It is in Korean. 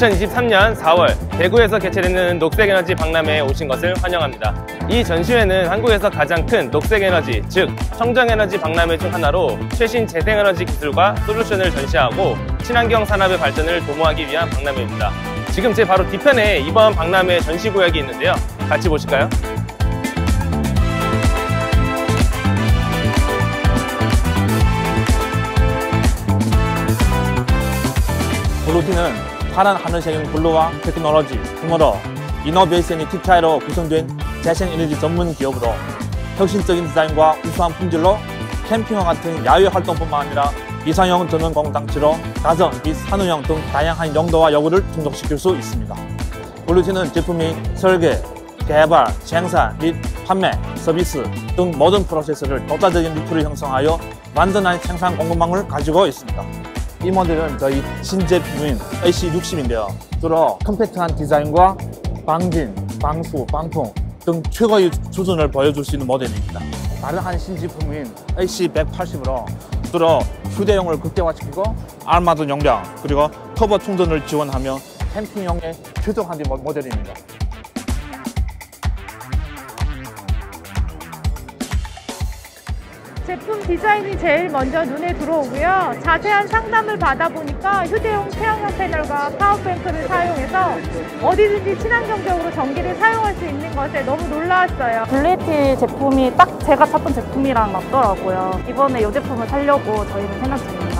2023년 4월 대구에서 개최되는 녹색에너지 박람회에 오신 것을 환영합니다. 이 전시회는 한국에서 가장 큰 녹색에너지, 즉 청정에너지 박람회 중 하나로 최신 재생에너지 기술과 솔루션을 전시하고 친환경 산업의 발전을 도모하기 위한 박람회입니다. 지금 제 바로 뒤편에 이번 박람회 전시구역이 있는데요. 같이 보실까요? 블루티는 파란 하늘색인 블루와 테크놀로지, 휴머러, 이노베이션이 TPI로 구성된 재생에너지 전문 기업으로 혁신적인 디자인과 우수한 품질로 캠핑과 같은 야외 활동뿐만 아니라 이상형 전원 공장치로 가정 및 산후용 등 다양한 용도와 요구를 충족시킬 수 있습니다. 블루티는 제품이 설계, 개발, 생산 및 판매, 서비스 등 모든 프로세스를 독자적인 루트를 형성하여 완전한 생산 공급망을 가지고 있습니다. 이 모델은 저희 신제품인 AC60인데요. 주로 컴팩트한 디자인과 방진, 방수, 방풍 등 최고의 수준을 보여줄 수 있는 모델입니다. 다른 한 신제품인 AC180으로 주로 휴대용을 극대화시키고 알맞은 용량 그리고 터보 충전을 지원하며 캠핑용에 최적화한 모델입니다. 제품 디자인이 제일 먼저 눈에 들어오고요. 자세한 상담을 받아보니까 휴대용 태양광 패널과 파워뱅크를 사용해서 어디든지 친환경적으로 전기를 사용할 수 있는 것에 너무 놀라웠어요. 블루에티 제품이 딱 제가 찾던 제품이랑 맞더라고요. 이번에 이 제품을 사려고 저희는 생각 중입니다.